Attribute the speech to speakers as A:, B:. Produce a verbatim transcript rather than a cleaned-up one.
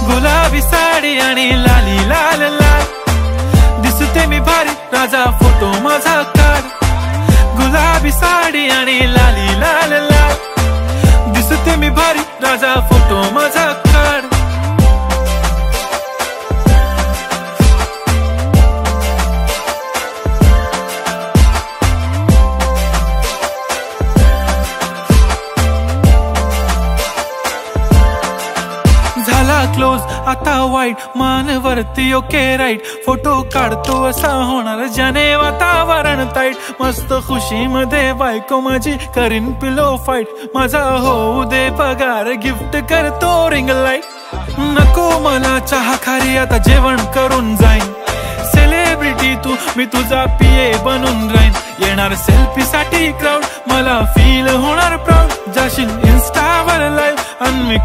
A: गुलाबी साडी आणि लाली लाल लाल, दिसते मी भारी राजा फोटो माझा काढ. गुलाबी साडी आणि लाली लाल लाल, दिसते मी भारी राजा फोटो माझा काढ. झाला क्लोज आता वाईट, मान वरती ओके राईट, फोटो काढतो असा होणार ज्याने वातावरण ताईट. मस्त खुशी मध्ये बायको माझी करीन पिलो फाईट, माझा होऊ दे पगार गिफ्ट करतो रिंग लाईट. नको मला चहा खारी आता जेवण करून जाईन, सेलिब्रिटी तू मी तुझा पीए बनून राहीन. येणार सेल्फी साठी क्राऊड मला फील होणार प्राऊड, जाशील इन्स्टावर लाईव्ह आणि